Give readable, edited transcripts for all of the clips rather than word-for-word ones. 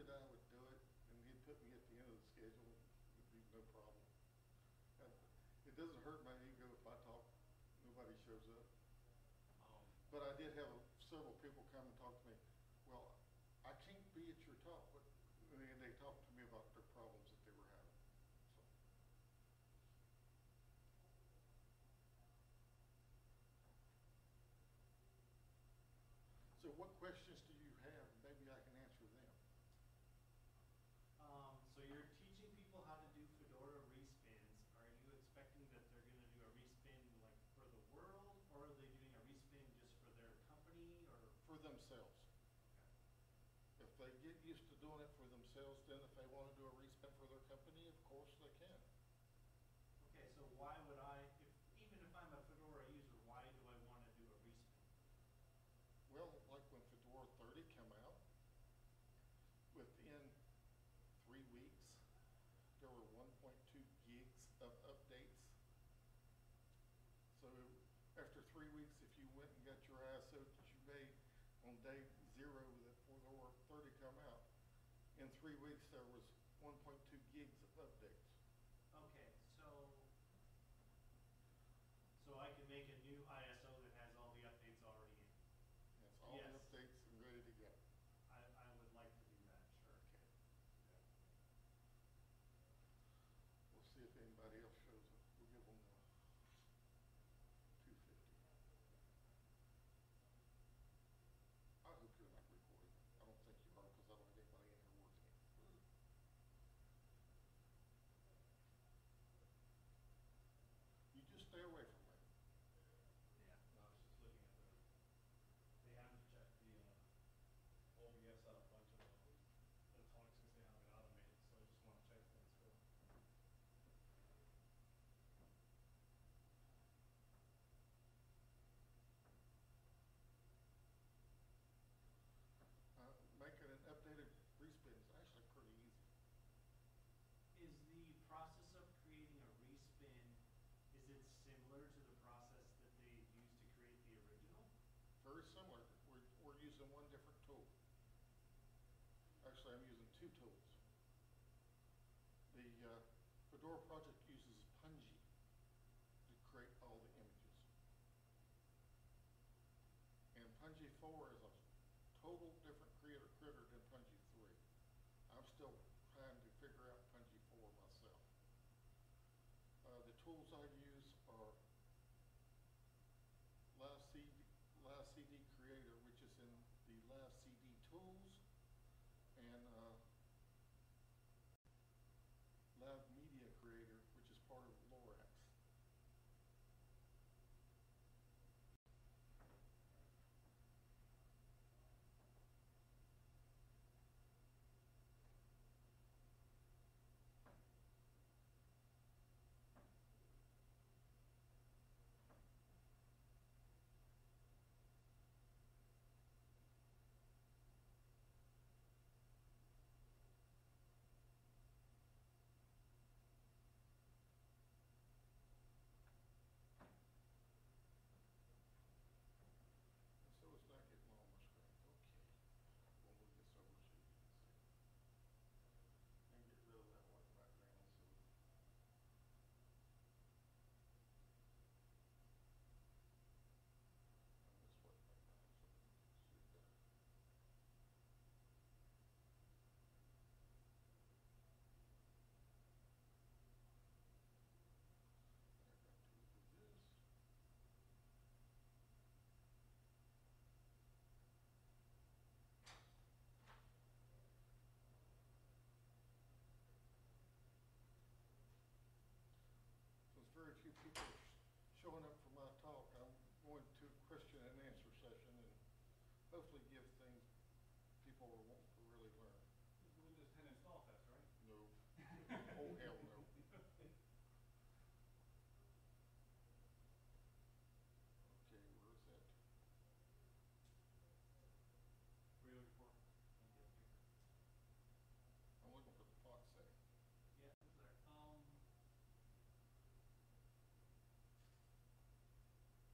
that I would do it, and he'd put me at the end of the schedule, it'd be no problem. Uh, It doesn't hurt my ego if I talk, nobody shows up. But I did have several people come and talk to me, well, I can't be at your talk, but, and they talked to me about their problems that they were having, so. So what questions do you have? Maybe I can answer them. So you're teaching people how to do Fedora respins. Are you expecting that they're going to do a respin like for the world, or are they doing a respin just for their company, or? For themselves. Okay. If they get used to doing it for themselves, then if they want to do a respin for their company, of course they can. Okay, so why would I, even if I'm a Fedora user, why do I want to do a respin? Well, like when Fedora 30 came out, within 3 weeks, there were 1.2 gigs of updates. So after 3 weeks, if you went and got your ISO that you made on day 0 that Fedora 30 come out, in 3 weeks there was 1.2 gigs of updates. Okay, so I can make a new ISO that has all the updates already in. That's all the updates and ready to go. I would like to do that, sure. Okay. We'll see if anybody else shows up. We'll give them 250. I hope you're not recording. I don't think you are because I don't have anybody in here working it. You just stay away from me. Yeah. No, I was just looking at they haven't checked the OBS out a bunch of the talks since they have it automated, so I just want to check things for. Making an updated respin is actually pretty easy. Is the process of creating a respin, is it similar to the process that they used to create the original? Very similar. We're using one different tool. Actually, I'm using 2 tools. The Fedora project uses Punji to create all the images. And Punji 4 is a total different critter than Punji 3. I'm still trying to figure out Punji 4 myself. The tools I use are Live CD Creator, which is in the Live CD tools, and Live Media Creator, which is part of Lorax. So it's not getting on my screen. Okay. We'll move this over so you can see. And get rid of that white background so and this white background so you can see it better. And I got to do this. There's very few people showing up for my talk. I'm going to question and answer session and hopefully give things people are wanting to really learn. This is Windows 10 install test, right? No. Oh, hell no. Okay, where is that? What are you looking for? I'm looking for the font setting. Yeah, there.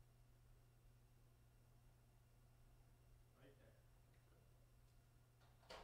Right there.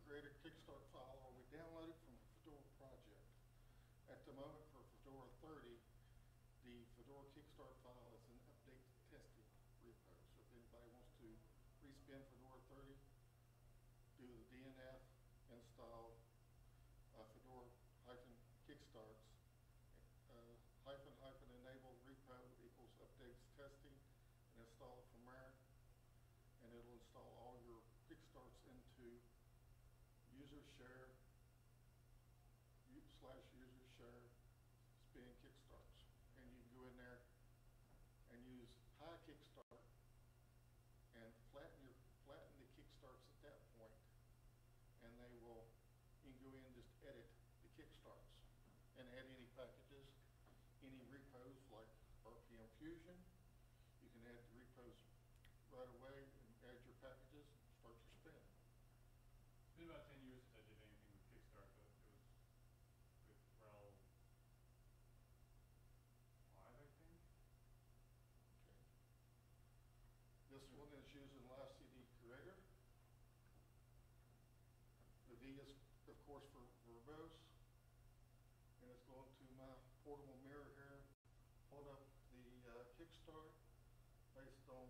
create a Kickstart file or we download it from a Fedora project. At the moment for Fedora 30, the Fedora Kickstart file is an update testing repo. So if anybody wants to respin Fedora 30, do the DNF, install Fedora -kickstarts, enable repo equals updates testing, and install it from there. And it'll install all your kickstarts into user share /user share spin kickstarts. And you can go in there and use high kickstart and flatten the kickstarts at that point. And they will, you can go in and just edit the kickstarts and add any packages, any repos like RPM Fusion. You can add the repos right away and add your packages and start your spin. It's been about 10 years since I did anything with Kickstart, but it was with RHEL 5, I think. Okay. This one is using Live CD Creator. The V is, of course, for verbose. And it's going to my portable mirror here, hold up the Kickstart based on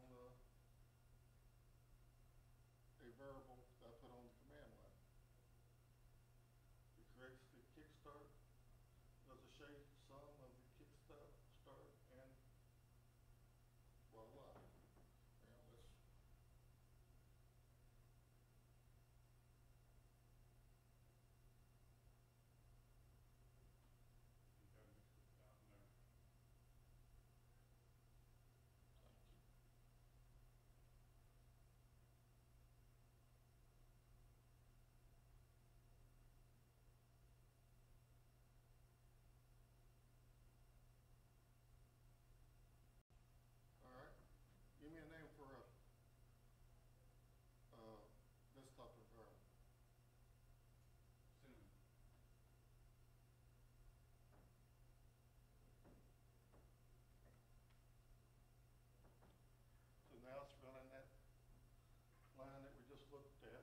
a variable I put on the command line. It creates the Kickstart, does a shape sum of the Kickstart, and voila. Now let's You got to mix it down there. all right. Give me a name for a desktop environment. Cinnamon. So now it's running that line that we just looked at.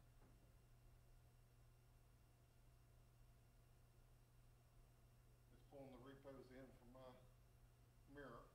It's pulling the repos in from my mirror.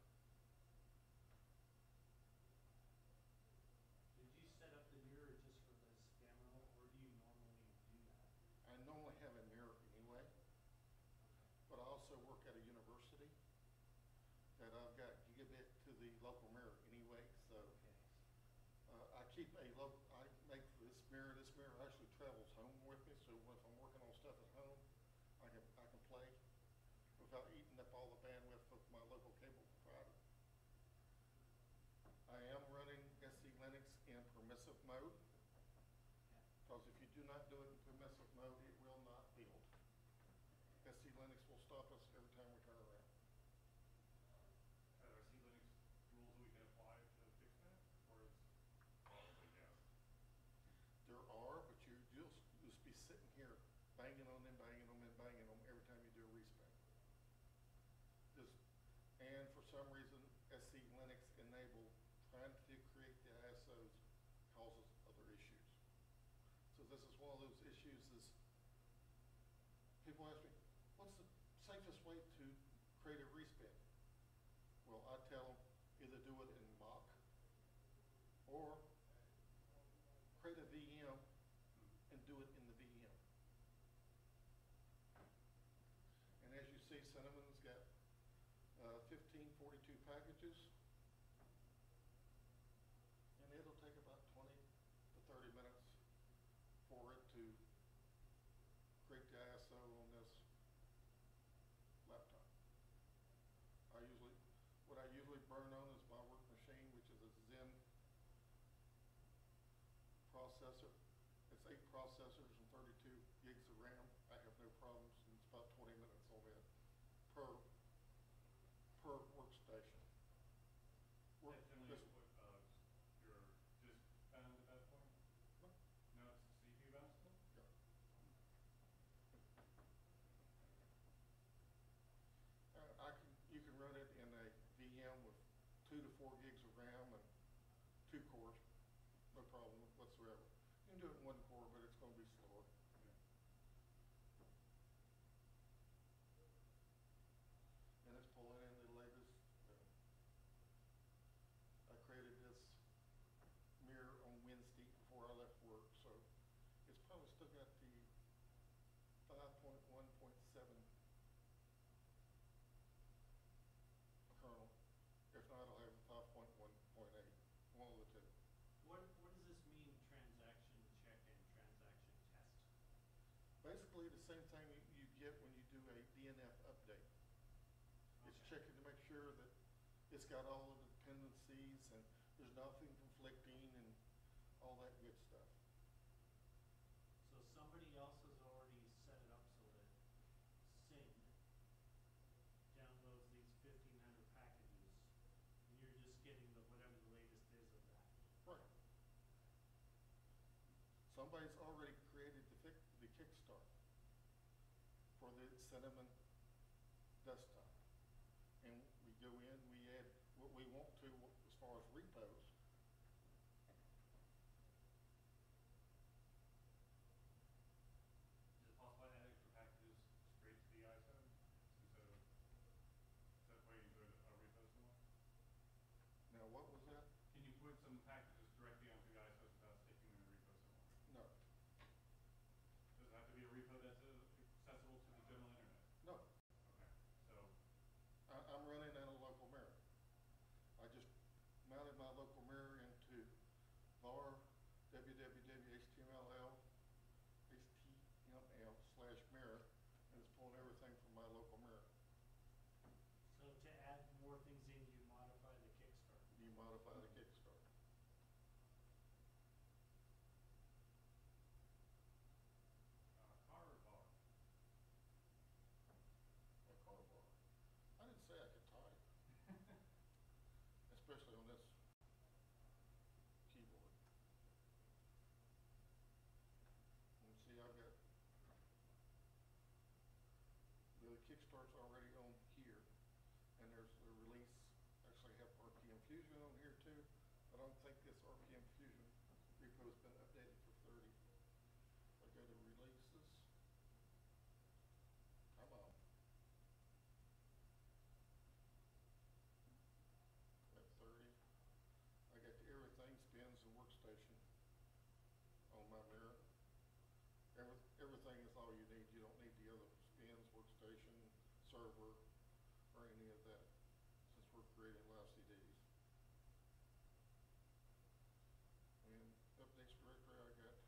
Did you set up the mirror just for this demo, or do you normally do that? I normally have a mirror anyway, but I also work at a university that I've got gigabit to the local mirror anyway, so I keep a local, I make this mirror actually travels home with me, so if I'm working on stuff at home, I can play without eating up all the bandwidth of my local cable provider. I am running SC Linux in permissive mode, because if you do not do it in permissive mode, it will not build. SC Linux will stop us every time we turn around. Are there C Linux rules we can apply to fix that? Or is probably yes? There are, but you just be sitting here banging on them every time you do a respin. And for some reason, SC Linux enabled trying to create the ISOs causes other issues. So this is one of those issues is people ask me, what's the safest way to create a respin? Well, I tell them either do it in mock or create a VM and do it in the VM. And as you see, Cinnamon's got 1542 packages, and it'll take about 20 to 30 minutes for it to create the ISO on this laptop. What I usually burn on is my work machine, which is a Zen processor. It's 8 processors and 32 gigs of RAM. I have no problems, and it's about 20 minutes on it per workstation. That's generally what your disk bound at that point? No. No, it's CPU bound still? Yeah. You can run it in a VM with 2 basically the same thing you get when you do a DNF update. It's Okay. checking to make sure that it's got all of the dependencies and there's nothing conflicting and all that good stuff. So somebody else has already set it up so that SYN downloads these 1,500 packages, and you're just getting the whatever the latest is of that. Right. Somebody's already created the kickstart for the Cinnamon desktop. And we go in, we add what we want to as far as repos. Is it possible to add extra packages straight to the ISO instead of waiting to a repo somewhere? Now, what was that? Can you put some packages directly onto the ISOs without sticking them in a repo somewhere? No. Does it have to be a repo that's accessible to the general internet? No. Okay, so, I'm running in a local mirror. I just mounted my local mirror into var www.html/mirror, and it's pulling everything from my local mirror. So to add more things in, you modify the kickstart. You modify the kickstart. car or bar? A car bar. I didn't say I could type, especially on this keyboard. And see, I've got the kickstart's already on here, and there's the release. Actually, I have RPM Fusion on here too. I don't think this RPM Fusion repo's been updated for 30. If I go to releases, come on. At 30, I got the everything spins and workstation on my mirror. Everything is all you need. You don't need the other spins, workstation, server, or any of that, since we're creating live CDs. And updates directory I got.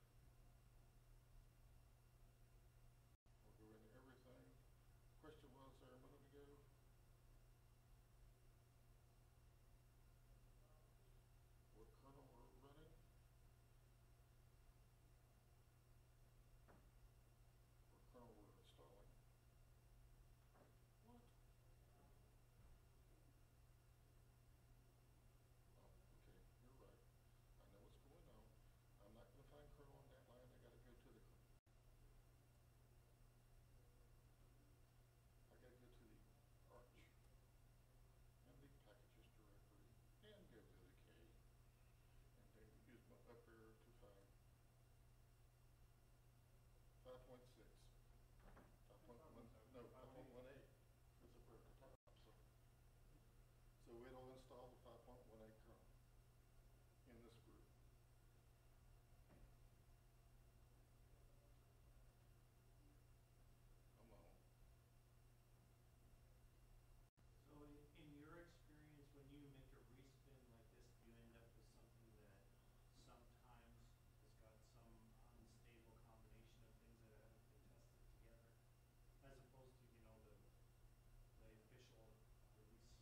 We'll go into everything. Question was there a minute ago. What kernel we're running? What kernel we're installing? What? Oh, okay, you're right. I know what's going on. I'm not going to find kernel on that line. I got to go to the kernel. I got to go to the Arch and the packages directory and go to the K and then use my up arrow to find 5.6. 5.1, no, 5.18 is up at the top. So it'll install the 5.18 kernel in this group. Come on. So in your experience, when you make a respin like this, do you end up with something that sometimes has got some unstable combination of things that haven't been tested together, as opposed to, the official release?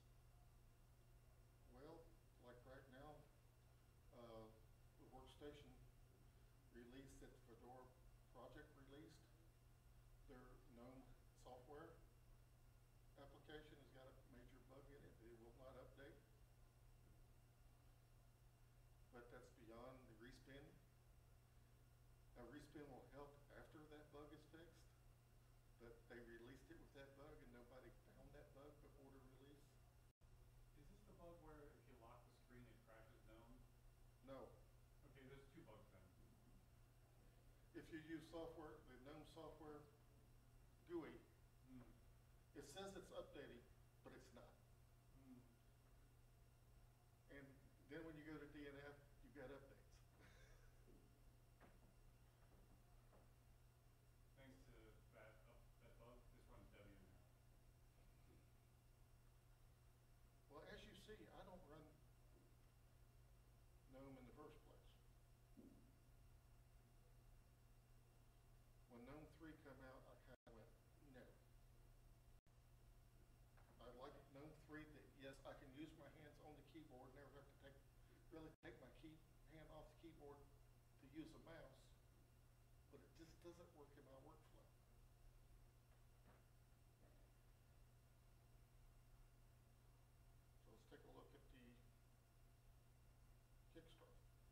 Well, like right now, the workstation release that Fedora project released, their GNOME software application has got a major bug in it. It will not update. But that's beyond the respin. A respin will help after that bug is fixed. But they released it with that bug and nobody found that bug before the release. Is this the bug where if you lock the screen it crashes GNOME? No. Okay, there's two bugs then. If you use software, the GNOME software GUI, it says it's updating, but it's not. And then when you go to DNF, you've got updates. Thanks to that bug, this runs Debian now. Well, as you see, I don't run GNOME in the first place. When GNOME 3 come really take my hand off the keyboard to use a mouse, but it just doesn't work in my workflow. So let's take a look at the Kickstart.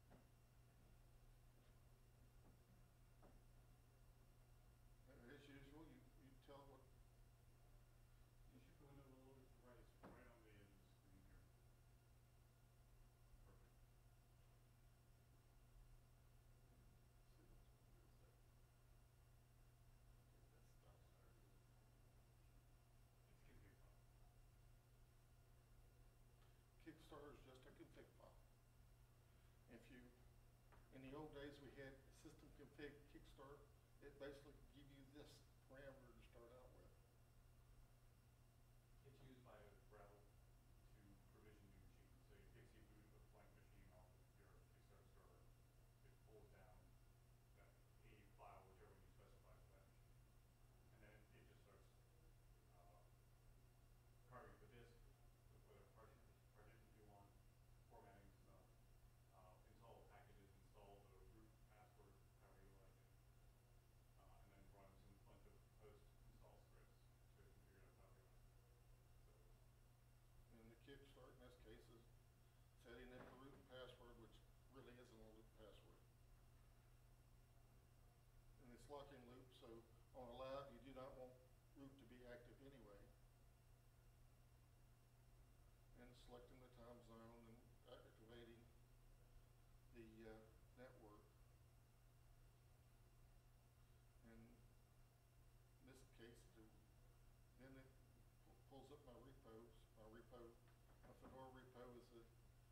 And as usual, you tell what. Can you shift the window a little bit to the right? It's right on the edge of the screen here. Perfect. It's config file. Kickstarter is just a config file. If you, in the old days, we had system config Kickstart. It basically give you this parameter to start out with. It's used by Browser to provision new machines. So you pixie boot a blank machine off of your Kickstarter server. It pulls down that a file, whichever you specify for that machine. And then it just starts carving the disk with whatever partitions you want, formatting stuff, install the packages, install the root password, however you like it, and then run some bunch of post-install scripts so it can figure out how they want to set it up. And the Kickstart in this case is setting in the root and password, which really isn't a root password. And it's locking loop, so on allowed, you do not want root to be active anyway. And selecting the time zone and activating the network. And in this case, then it pulls up my repos. My Fedora repo is the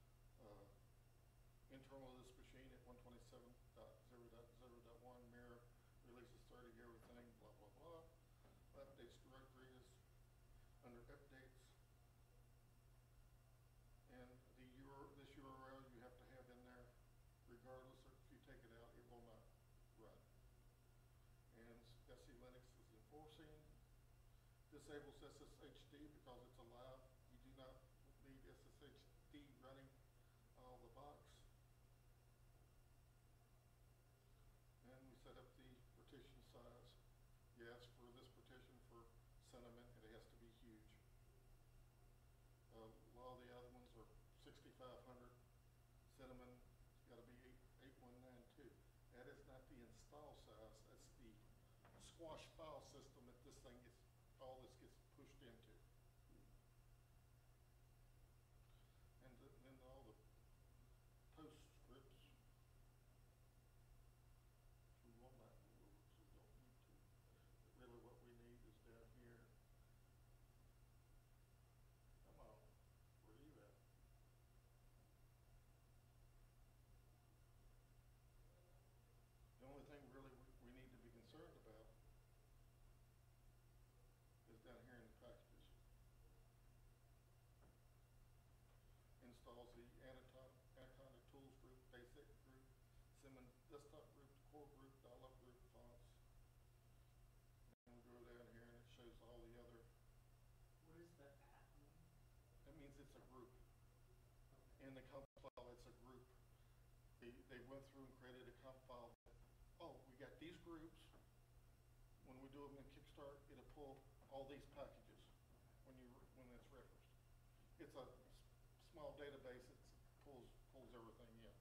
internal of this machine at 127.0.0.1 mirror releases 30 everything, blah, blah, blah. Updates directory is under updates. And this URL you have to have in there regardless, or if you take it out, it will not run. And SE Linux is enforcing, disables SSHD because it's allowed. You do not need SSHD running out of the box. And we set up the partition size. Yes, for this partition for Cinnamon, it has to be huge. A lot of the other ones are 6,500. Cinnamon, it's got to be 8192. That is not the install size. That's the squash file system that this thing gets, all this gets pushed into. And then all the postscripts. We will not move, so we don't need to. But really what we need is down here. Come on, where are you at? The only thing really we need to be concerned about is down here in the packages. Installs the Anaconda Tools group, Basic group, Cinnamon Desktop group, Core group, Dialog group, fonts. And we go down here and it shows all the other. What is the at mean? That means it's a group. Okay. In the comp file, it's a group. They went through and created a comp file. Oh, we got these groups. When we do them in Kickstart, it'll pull all these packages when it's referenced. It's a small database. It pulls everything in.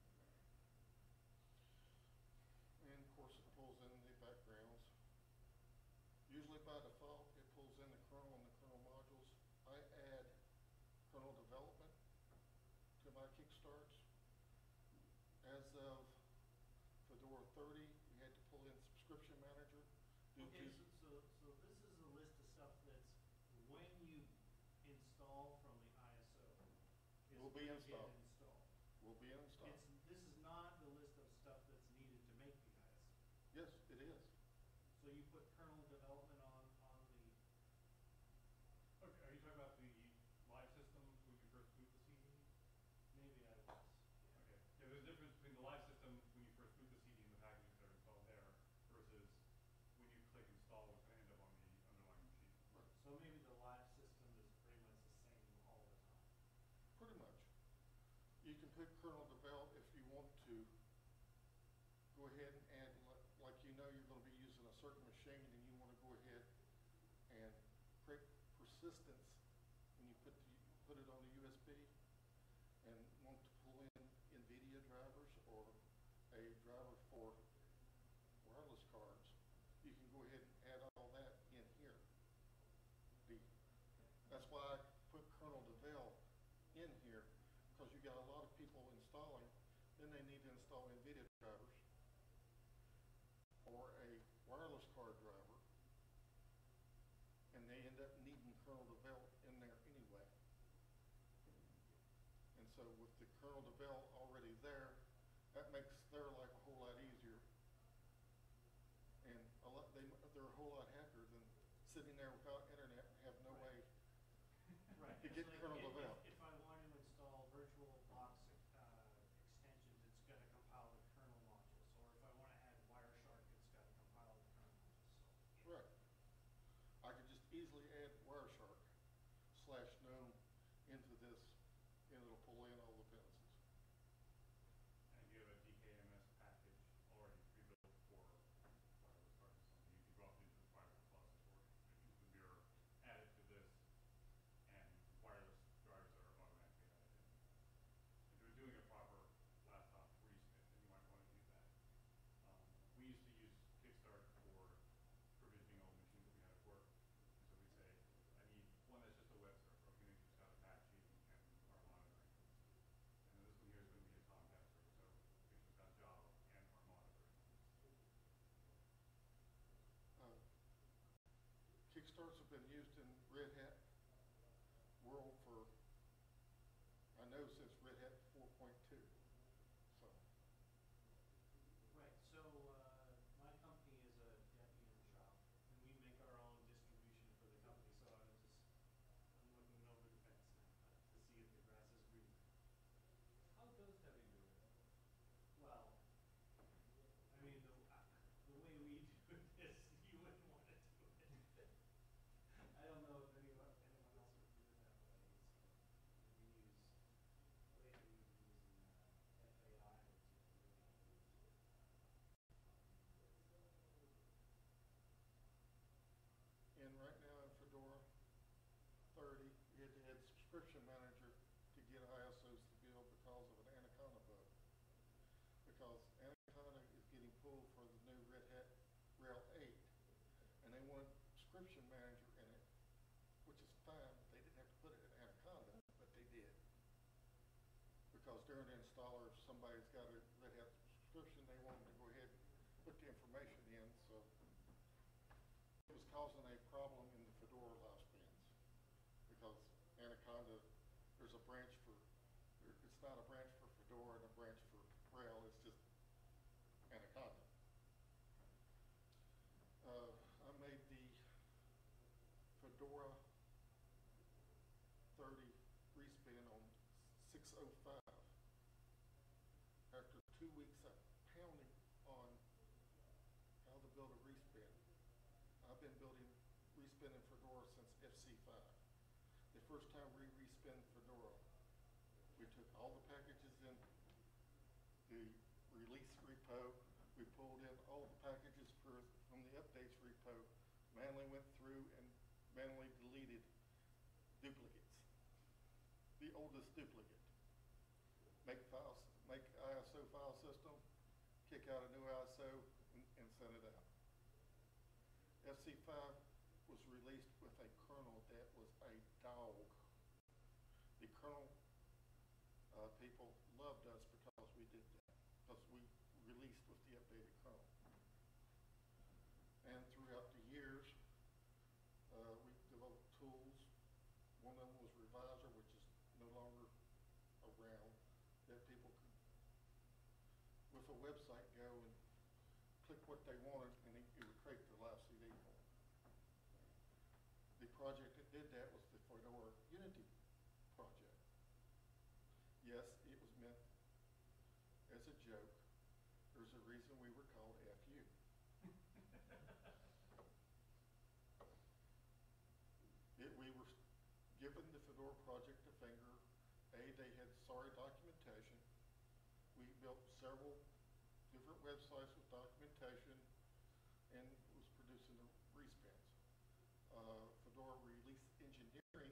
And of course, it pulls in the backgrounds. Usually by default, it pulls in the kernel and the kernel modules. I add kernel development to my Kickstarts. As of Fedora 30, we had to pull in subscription manager. Okay, so this is a list of stuff that's when you install from the ISO. Is Will be when you installed. get installed. Will be installed. This is not the list of stuff that's needed to make the ISO. Yes, it is. So you put kernel development on the. Okay, are you talking about the live system when you first boot the CD? Maybe I was. Okay. Yeah, there's a difference between the live system when you first boot the CD and the packages that are installed there versus when you click install, what's going to end up on the underlying machine. Right. So maybe the live system is pretty much the same all the time. Pretty much. You can put kernel develop if you want to go ahead and add, like you know you're going to be using a certain machine and you want to go ahead and create persistence when you put it on a USB and want to pull in NVIDIA drivers or a driver for wireless cards, you can go ahead and add all that in here. That's why I put kernel devel in here, because you got a lot of people installing, then they need to install NVIDIA drivers or a wireless card driver, and they end up needing kernel devel in there anyway. And so with the kernel devel already there, that makes their life a whole lot easier. And they're a whole lot happier than sitting there without internet and have no way Right. to get So kernel devel. if I want to install virtual box extensions, it's got to compile the kernel modules. Or if I want to add Wireshark, it's got to compile the kernel modules. So, yeah. Right. I could just easily add Wireshark /gnome into this, and it'll pull in all the pencils. And if you have a DKMS package already pre-built for wireless cards, something you can drop into the Fiber repository and use the mirror, add it to this, and wireless drivers are automatically added in. If you're doing a proper laptop respin, then you might want to do that. We used to use Kickstart for provisioning all the machines that we had at work. So we say, I need one that's just a web server, or can just got Apache and our monitoring. And then this one here is going to be a Tomcat server, so it's got Java and our monitoring. Kickstarts have been used in Red Hat world for, I know, since Red Hat 4.2. So. Right. So my company is a Debian shop, and we make our own distribution for the company. So I'm looking over the fence now to see if the grass is green. How does Debbie do it? Well, I mean, the way we do this, you wouldn't want to do it. I don't know if anyone else would do it that way. So we use, lately we've been using FAI to And right now in Fedora 30, you had to add subscription manager to get ISOs to build because of an Anaconda bug. Because Anaconda is getting pulled for the new Red Hat RHEL 8, and they wanted subscription manager in it, which is fine, but they didn't have to put it in Anaconda, but they did. Because during the installer, if somebody's got a Red Hat subscription, they wanted to go ahead and put the information in, so it was causing a problem in the Fedora live spins. Because Anaconda, there's a branch for, it's not a branch for Fedora and a branch for RHEL, it's just Anaconda. I made the Fedora 30 respin on 605. After 2 weeks of pounding on how to build a respin, I've been building respin in Fedora since FC5. The first time we respin Fedora, we took all the packages in the release repo, we pulled in all the packages from the updates repo, manually went through and manually deleted duplicates. The oldest duplicate. Make ISO file system, kick out a new ISO, and send it out. FC5 was released with a kernel that was a dog. The kernel people loved us because we did that, because we released with the updated kernel. And throughout the years, we developed tools. One of them was Revisor, which is no longer around, that people could, with a website, go and click what they wanted, and it would create the live CD for them. The project that did that was the Fedora Unity project. Yes, it was meant as a joke. There's a reason we were called FU. We were given the Fedora project to finger. They had sorry documentation. built several different websites with documentation and was producing the respins. Fedora Release Engineering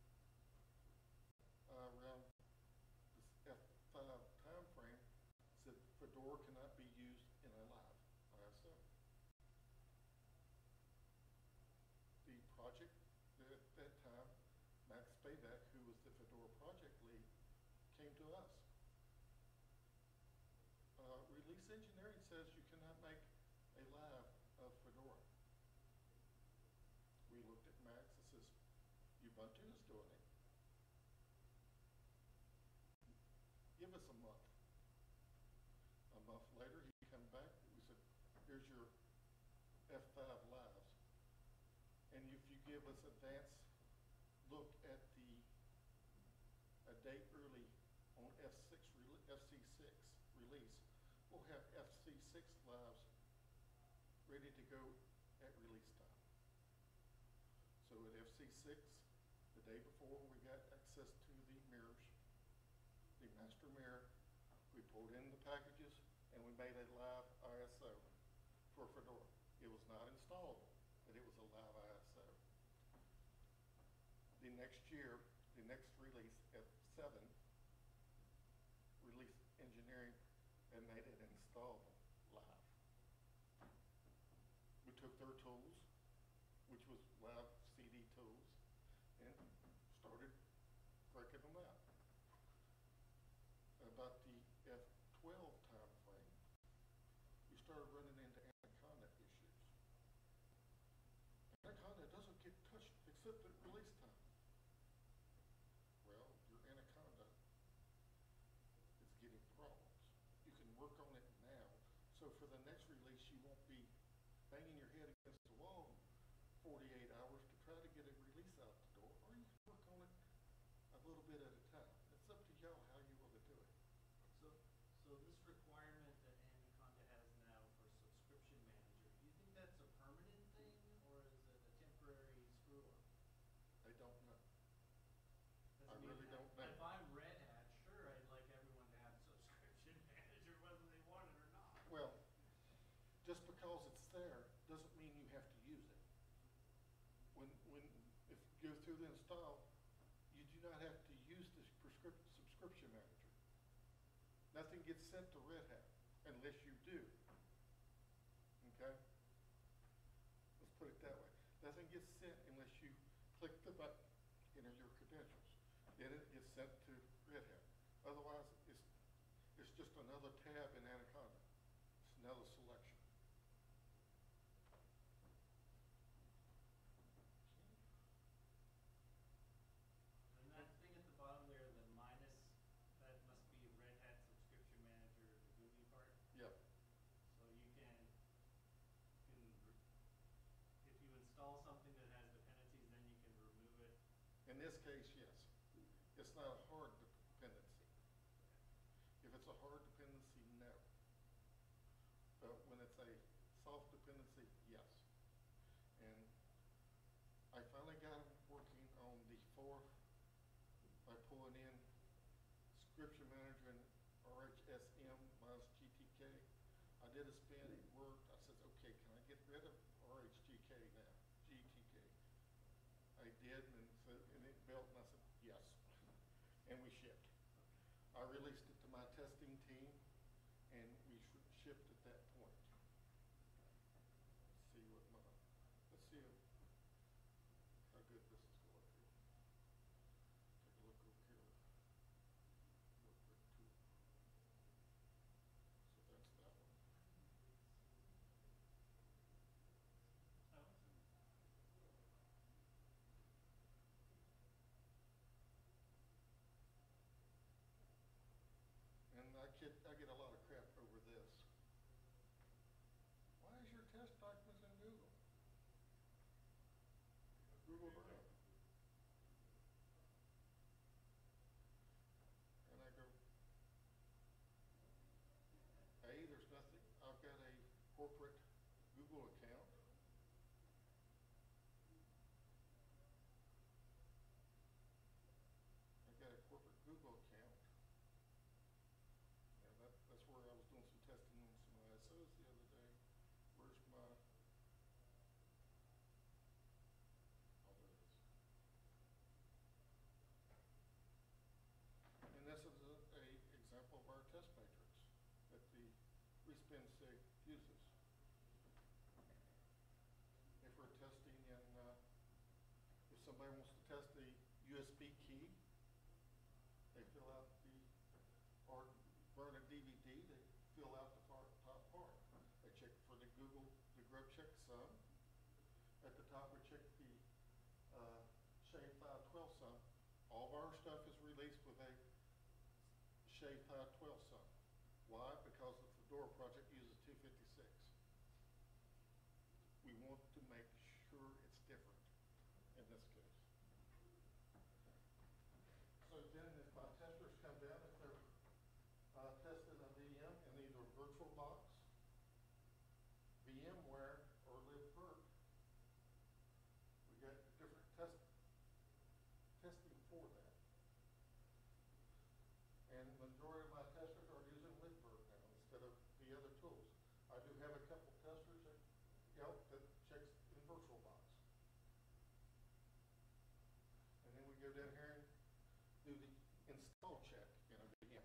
around this F5 time frame said Fedora cannot be used in a live ISO. The project at that time, Max Spavak, who was the Fedora project lead, came to us. Release engineering says you cannot make a live of Fedora. We looked at Max and says, Ubuntu is doing it. Give us a month. A month later, he came back. We said, here's your F5 lives. And if you give us advance look at a date early on FC6 release, we'll have FC6 lives ready to go at release time. So at FC6, the day before we got access to the mirrors, the master mirror, we pulled in the packages and we made a live ISO for Fedora. It was not installable, but it was a live ISO. The next year, the next release, F7, Release Engineering, and made it installable live. We took their tools, which was live CD tools, and started breaking them out. About the F12 time frame, we started running into Anaconda issues. Anaconda doesn't get touched except at release time. Well, your Anaconda is getting problems. You can work on it now, so for the next release you won't be banging your head against the wall 48 hours to try to get a release out the door, or you can work on it a little bit at a time. It's up to y'all how you want to do it. So this requirement that Anaconda has now for subscription manager, do you think that's a permanent thing or is it a temporary screw up? I don't know. 'Cause I really don't know. If I'm Red Hat, sure, I'd like everyone to have subscription manager whether they want it or not. Well, just because it's there doesn't mean you have to use it. If you go through the install, you do not have to use this subscription manager. Nothing gets sent to Red Hat unless you do. Okay? Let's put it that way. Nothing gets sent unless you click the button, enter your credentials. Then it gets sent to Red Hat. Otherwise, it's just another tab in Anaconda. It's another selection. And that thing at the bottom there, the minus, that must be Red Hat subscription manager, the GUI part. Yep. So you can if you install something that has dependencies, then you can remove it. In this case, yes. It's not a hard dependency. If it's a hard dependency, no. But when it's a soft dependency, yes. And I finally got them working on the 4 by pulling in Scripture Manager and RHSM minus GTK. I did a spin, it worked. I said, okay, can I get rid of RHGK now? GTK. I did, and it built, and I said, yes. And we shipped. I released it to my testing team, and we shipped at that point. Let's see how good this is going to be. Take a look over here. Real quick too. So that's that one. And I get a lot of crap over this. Respins uses. If we're testing in, if somebody wants to test the USB key, they fill out the, or burn a DVD, they fill out the top part. They check for the grub checksum. At the top, we check the Shave 512 sum. All of our stuff is released with a Shave 512 sum. Why? Because the Fedora project uses 256. We want to make sure it's different in this case. So then if my testers come down, if they're testing a VM in either VirtualBox, VMware, or libvirt, we got different testing for that. And the majority of my testers are using libvirt now instead of the other tools. I do have a couple testers that that checks in VirtualBox. And then we go down here and do the install check in a VM.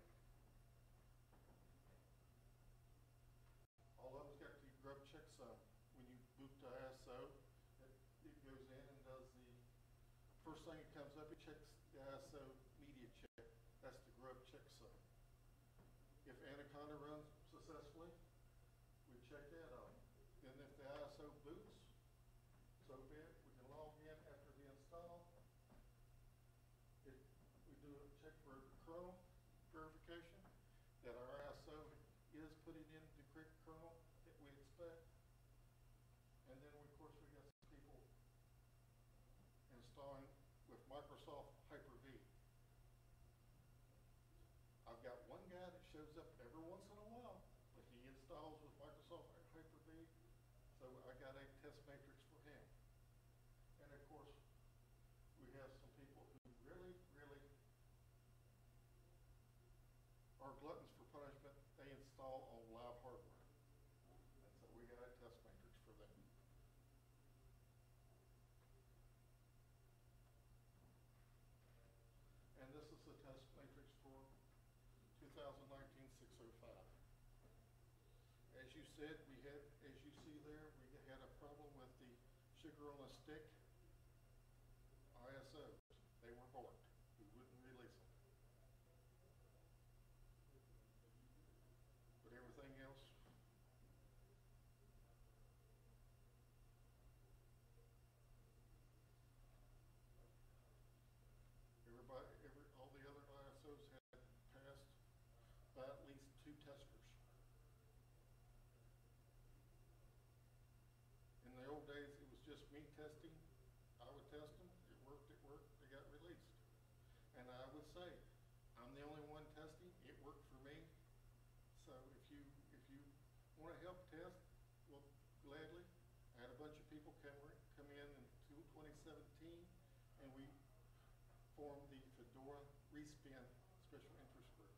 All of them's got the grub checksum. When you boot to ISO, it goes in and does the first thing that comes up. It checks the ISO media check. That's the grub checksum. If Anaconda runs successfully, we check that off. Then if the ISO boots, so be it. We can log in after the install. We do a check for kernel verification that our ISO is putting in the correct kernel that we expect. And then, of course, we got some people installing with Microsoft Hyper-V. I've got one guy that shows up every once in a while, but he installs with Microsoft Hyper-V, so I got a test matrix for him. And of course, we have some people who really, really are gluttons for punishment. They install on live hardware. And so we got a test matrix for them. And this is the test matrix for 2019-605. As you said, we had, as you see there, we had a problem with the sugar on a stick ISOs. They were borked. We wouldn't release them. But everything else, all the other ISOs had passed by at least 2 testers. In the old days, it was just me testing. I would test them. It worked. They got released. And I would say, I'm the only one testing. It worked for me. So if you want to help test, well, gladly. I had a bunch of people come in 2017, and we formed the Fedora Respin Special Interest Group.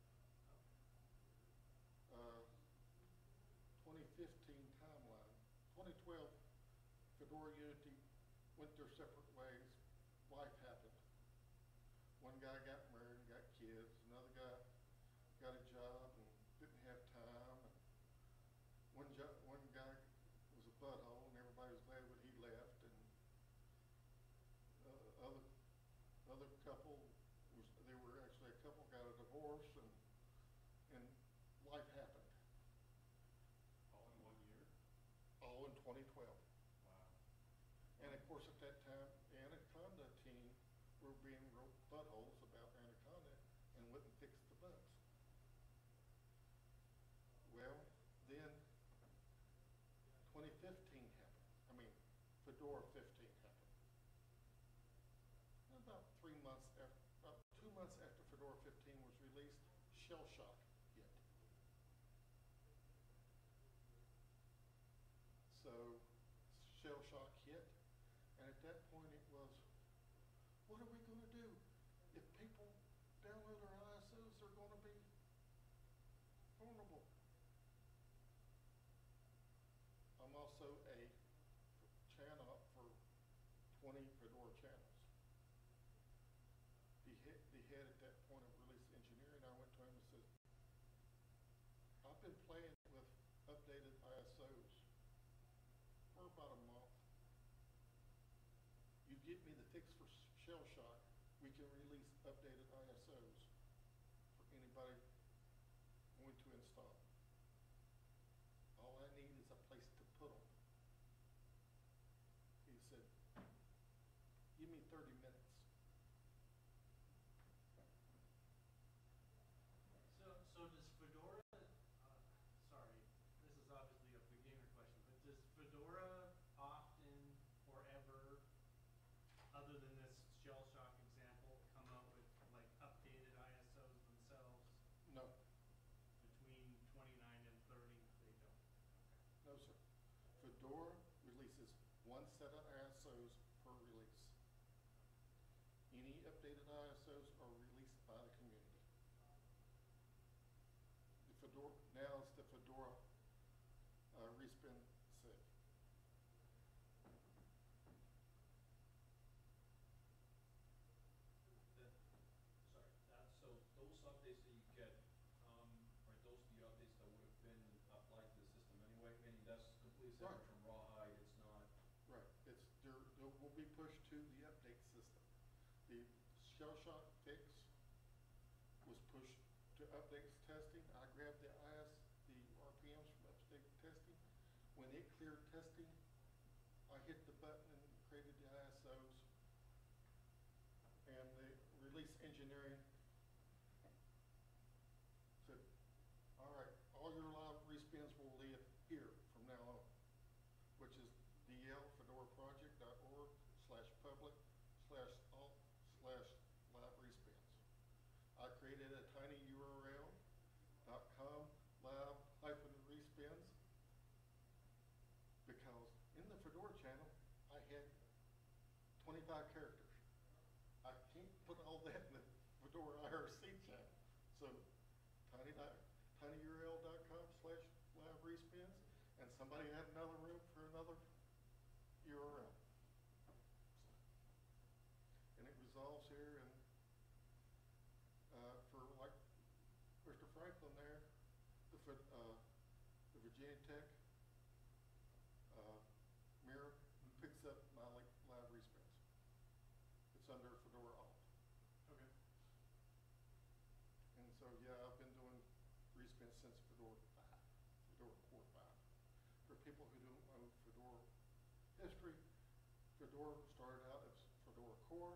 2015 timeline. 2012, Fedora Unity went their separate ways. Life happened. One guy got married and got kids. Another guy got a job and didn't have time. One guy was a butthole, and everybody was glad when he left. And other couple they were actually a couple got a divorce, and life happened. All in 1 year? All in 2012. Wow. And of course, at that time, the Anaconda team were being real buttholes about Anaconda and wouldn't fix the bugs. Well, then 2015 happened. I mean, Fedora 15 happened. About 3 months after, about 2 months after Fedora 15 was released, shell shock hit. So shell shock hit, and at that point it was, what are we going to do? If people download our ISOs, they're going to be vulnerable. I'm also a channel for 20 Fedora channels. The head at that point of release engineering, I went to him and said, I've been playing with get me the fix for shell shock, we can release updated ISOs for anybody going to install. All I need is a place to put them. He said, give me 30 minutes. So does Fedora, sorry, this is obviously a beginner question, but does Fedora often or ever, other than this shell shock example, come up with like updated ISOs themselves? No, Between 29 and 30, they don't. no, sir. Fedora releases one set of ISOs per release. Any updated ISOs are released by the community. The Fedora, now it's the Fedora Respin 6. So those updates that you get, are those the updates that would have been applied to the system anyway? Meaning that's completely separate Right. from rawhide, it's not. Right, there will be pushed to the update system. The shell shock fix was pushed to updates testing. I grabbed the RPMs from update testing. When it cleared testing, I hit the button and created the ISOs. And the release engineering said, all right, all your live respins will live here from now on, which is dlfedorproject.org/public/alt/live respins. I created a tiny URL, .com/live-respins, because in the Fedora channel, I had 25 characters. I can't put all that in the Fedora IRC channel. So tinyurl.com/live-respins, and somebody had another room for another URL. And it resolves here, and for like Mr. Franklin there, the Virginia Tech mirror picks up my live respins. It's under Fedora Alt. Okay. And so, yeah, I've been doing respins since Fedora 5, Fedora Core 5. For people who don't know Fedora history, Fedora started out as Fedora Core.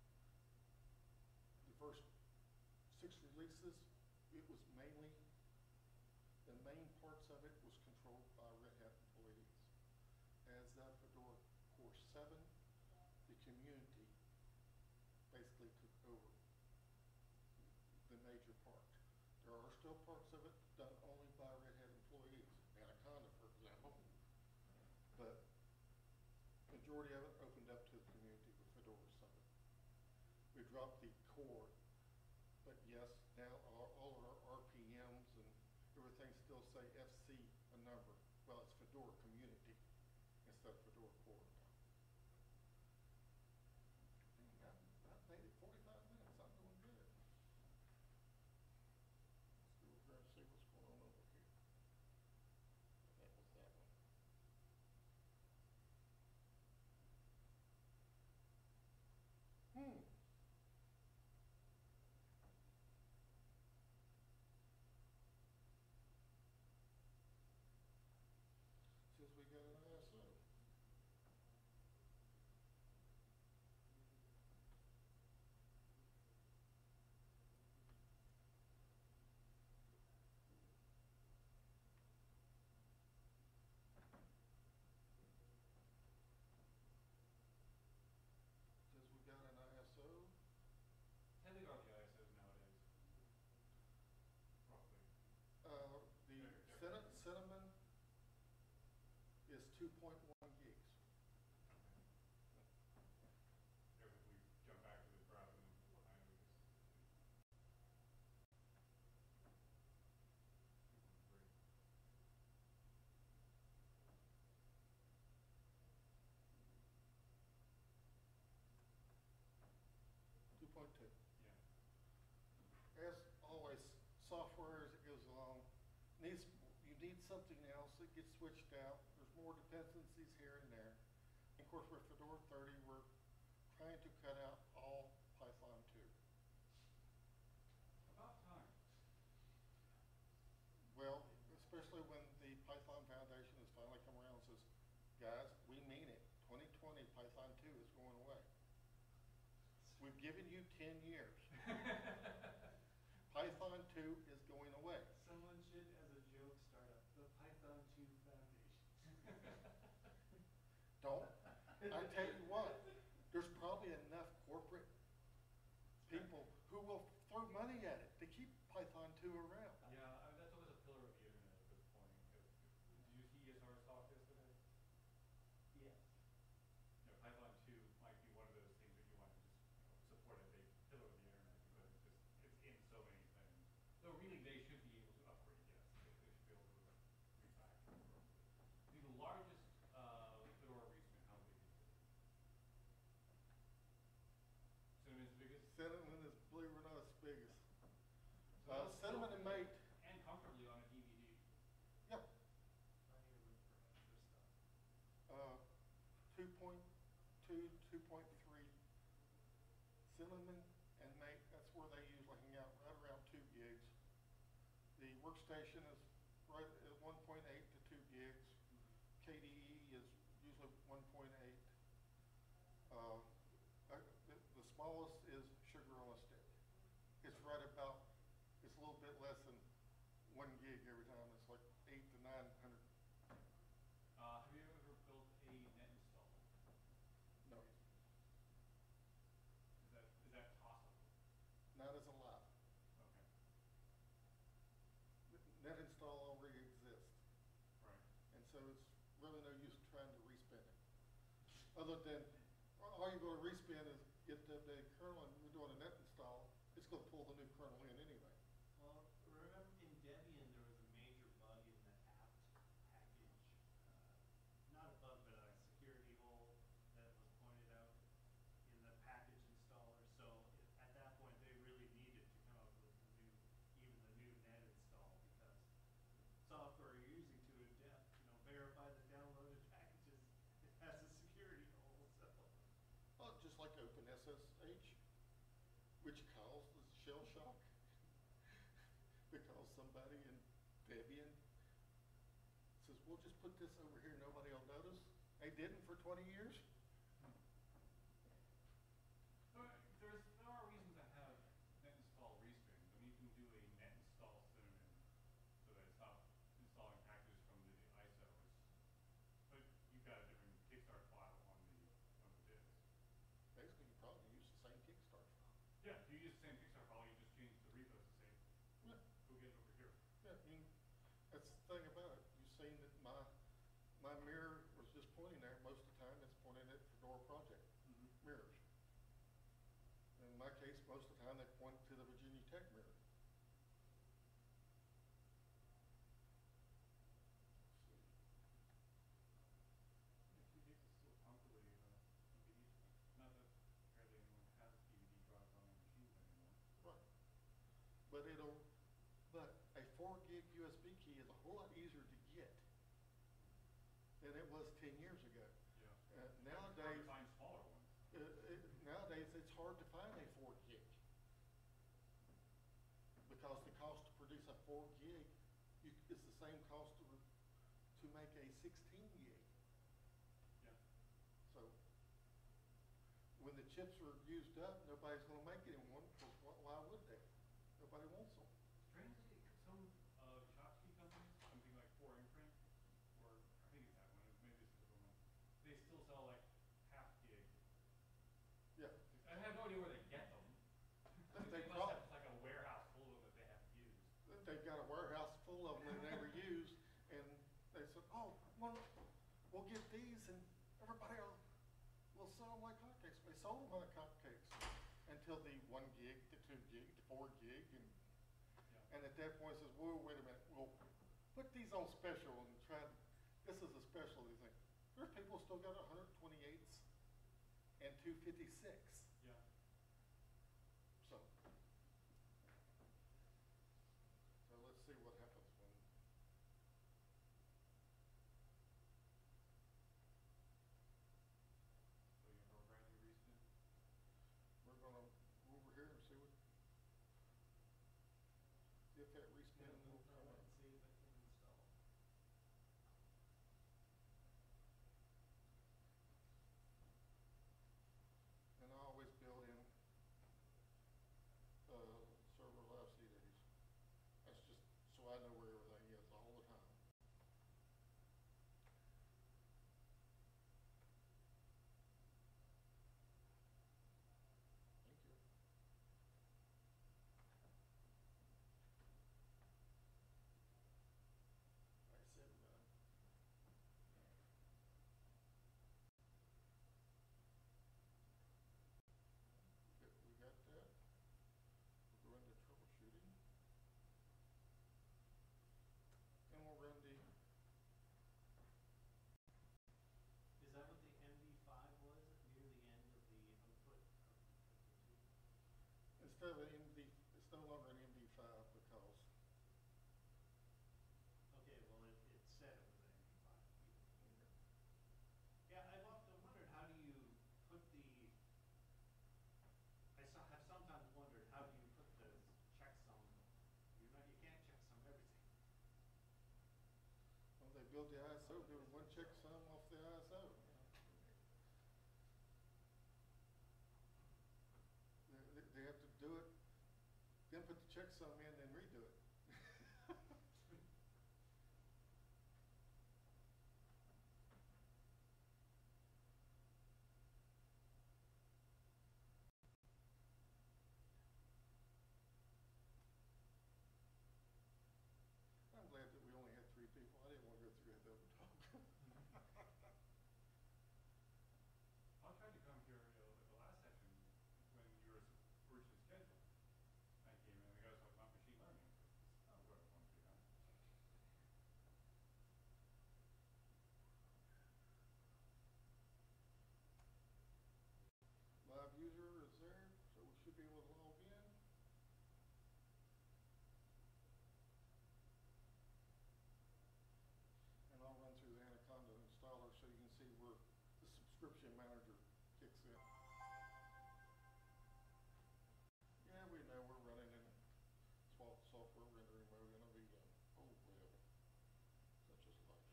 The first 6 releases, it was mainly, the main parts of it was controlled by Red Hat employees. As Fedora Core 7, the community basically took over the major part. There are still parts of it done only by Red Hat employees, Anaconda, for example, but majority of it opened up to the community with Fedora 7. We dropped the core, but yes, now all of our RPMs and everything still say FC a number. Well, it's Fedora Community instead of Fedora Core now. I've made it 45 minutes. I'm doing good. Let's go over and see what's going on over here. That was that one. Since we got an ISO. Since we got an ISO. How big are the ISOs nowadays? Roughly. The cinnamon is 2.1 gigs. Okay. If we jump back to the graph and what I know is 2.2. yeah. As always, software as it goes along needs, you need something else that gets switched out. There's more dependencies here and there. And of course, with Fedora 30, we're We've given you 10 years. Python 2 is going away. Someone should, as a joke, start up the Python 2 Foundation. Don't. I tell you what, there's probably enough corporate people who will throw money at it to keep Python 2 around. Yeah, I mean, that's always a pillar of the internet at this point. Did you see ESR's talk yesterday? Yes. You know, Python 2 might be one of those things that you want to just, support as a pillar of the internet because it's in so many things. Though really they should be able to upgrade, yes. They should be able to refactor. The largest Fedora respin, how big is it? Cinnamon's biggest? Cinnamon is, believe it or not, as big as. So that'll Cinnamon still and Mate, fit and comfortably on a DVD. yeah, Plenty of room for extra stuff. 2.2, 2.3. Cinnamon and Mate, that's where they usually hang out, right around 2 gigs. The workstation is right at 1.8 to 2 gigs. KDE is usually 1.8. The smallest is sugar on a stick. It's right about, it's a little bit less than 1 gig every time. It's like 8 to 900. Have you ever built a net install? No, Is that possible? not as a lot. Okay. Net install already exists. Right. And so it's really no use trying to respin it. Other than, all you're gonna respin is get the updated kernel, and you're doing a net install, it's gonna pull the new kernel in anyway. Well, remember in Debian there was a major bug in the apt package, not a bug but a security hole that was pointed out in the package installer. So at that point they really needed to come up with the new, even the new net install, because software you're using to adapt, verify the downloaded packages, it has a security hole. So Well, just like OpenSSH, which caused the shell shock because somebody in Debian says, we'll just put this over here, nobody will notice. They didn't for 20 years. There are reasons to have net install respins. I mean, you can do a net install cinnamon so that it's not installing packages from the ISO. But you've got a different kickstart file on the disk. Basically, you probably use the same Kickstart file. Yeah, you use the same kickstart file, you just change the repos to say, Yeah. go get it over here. Yeah, I mean, that's the thing about it. You've seen that my mirror was just pointing there. Most of the time, it's pointing at Fedora project mirrors. In my case, most of the time, they point to the Virginia Tech mirror. Yeah, 2 gigs is still comfortably DVD. Not that barely anyone has DVD drives on their machines anymore. Right. But a 4 gig USB key is a whole lot easier to get than it was 10 years ago. Yeah. Nowadays, It's hard to find smaller ones. nowadays it's hard to find a 4 gig because the cost to produce a 4 gig is the same cost to make a 16 gig. Yeah. So when the chips are used up, nobody's going to make anyone. Why would they? Nobody wants them. Strangely, some Shopkey companies, something like 4imprint, or I think it's that one, maybe it's a different one, they still sell like half gig. Yeah. I have no idea where they get them. They They must have like a warehouse full of them that they have used. They've got a warehouse full of them they never use, and they said, "Oh, well, we'll get these, and everybody will sell them like hotcakes." They sold them like hotcakes until the 1 gig, the 2 gig, the 4 gig, Yeah. and at that point, it says, "Whoa, wait a minute, we'll put these on special and try. This is a specialty thing." There's people still got 128s and 256. Yeah. So let's see what happens when. So you have a brand new respin? We're gonna go over here and see if that respin yeah, will we'll come try up. and see if it can install. And I always build the ISO, do one checksum off the ISO. They have to do it, then put the checksum in, then redo it. I'm glad that we only had 3 people. I didn't want to go through that double talk. I tried to come here, at the last session when you were originally scheduled. I came in and the guy was talking about machine learning. I was like, this is not what I want to do now. Live user is there, so we should be able to log in. And I'll run through the Anaconda installer so you can see where the subscription manager kicks in. Yeah, we know we're running in software rendering mode in a VM. Oh, well, such is life.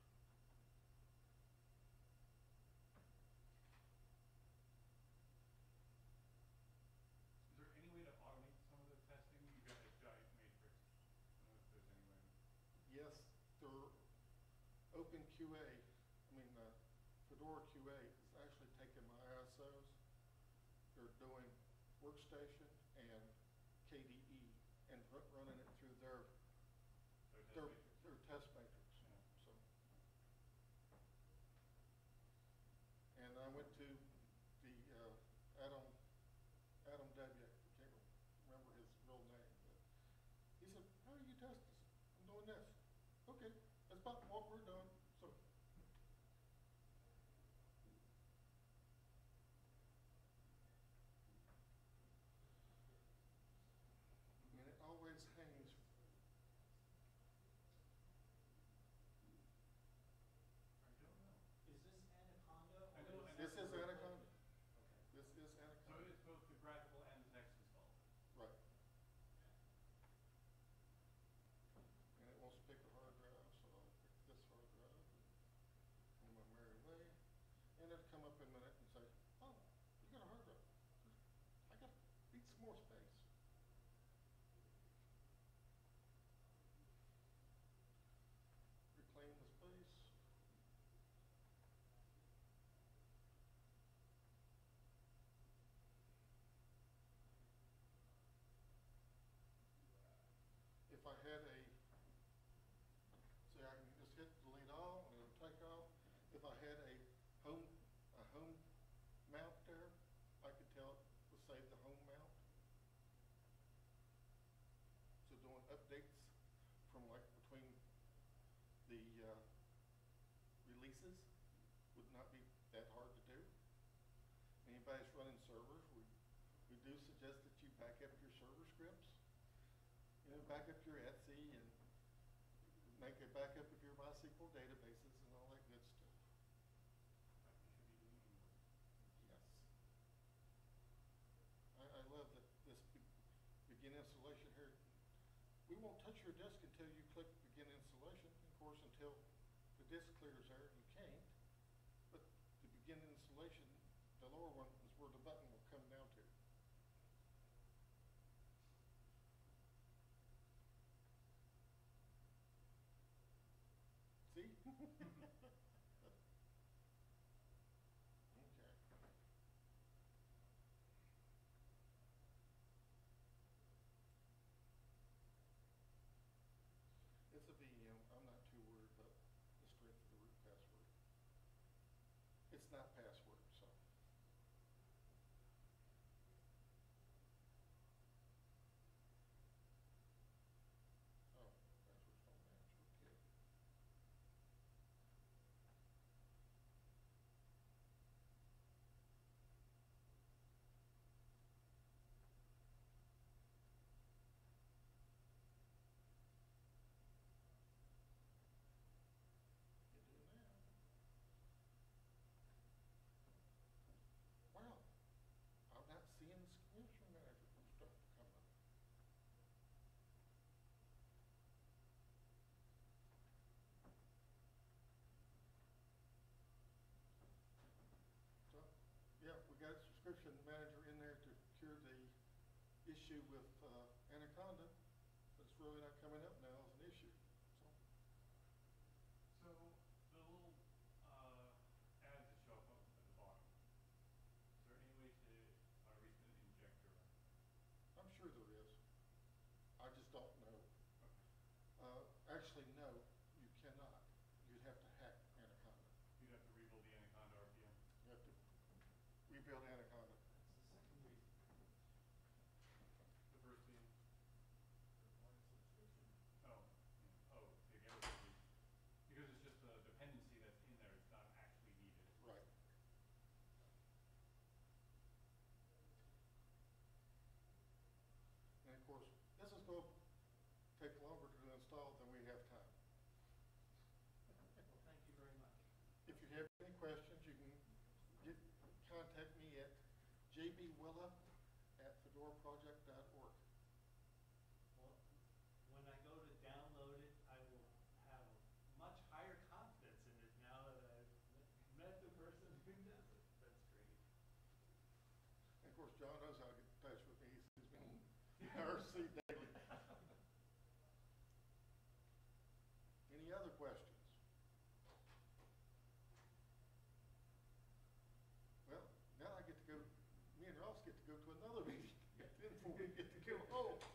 Is there any way to automate some of the testing? You've got this giant matrix. I don't know if there's any way. Yes, they're open QA. Fedora QA is actually taking my ISOs. They're doing workstation and KDE and running it through their test matrix. Yeah. So, and I went to the Adam W. I can't remember his real name, but he said, "How do you test this?" I'm doing this. Okay, that's about what we're doing. So. And it always hangs. I don't know. Is this Anaconda or I know is This this is the Anaconda. Okay. This is So Anaconda. it's both the graphical and the text installed. Right. And it wants to pick a hard drive, so I'll pick this hard drive on my merry way. And it'll come up in a minute and say, "Oh, you got a hard drive. I got need some more space." Reclaim the space. If I had a, say I can just hit delete all and it'll take off. If I had a home mount there, I could tell it to save the home mount. So doing updates from like between the releases would not be that hard to do. Anybody's running servers, we do suggest that you back up your server scripts. Back up your Etsy and make a backup of your MySQL databases and all that good stuff. Like you should be doing anyway. Yes. I love that this begin installation here. We won't touch your disk until you click begin installation. Of course, until the disk clears there, you can't. But the begin installation, the lower one is where the button will come down to. See? Okay. It's a VM. I'm not too worried about the strength of the root password. It's not password, so. Oh, passwords don't match. Okay. You do now. manager in there to cure the issue with Anaconda, but it's really not coming up now as an issue, so. So the little ads that show up at the bottom, is there any way to respin injector? I'm sure there is. I just don't know. Okay. Actually, no, you cannot. You'd have to hack Anaconda. You'd have to rebuild the Anaconda RPM. You have to rebuild Anaconda. That's the second reason. The first being, One subscription. oh, yeah. Oh, to get rid of the, because it's just a dependency that's in there, it's not actually needed. Right. And of course, this is going to take longer to install than we have time. Well, thank you very much. If you have any questions, you can contact me at jbwilla@fedoraproject.org. Well, when I go to download it, I will have much higher confidence in it now that I've met the person who does it. That's great. And of course, John knows how to get in touch with me. He sees me in RC daily. Any other questions? Well, now I get to go, me and Ross get to go to another meeting before we get to go home.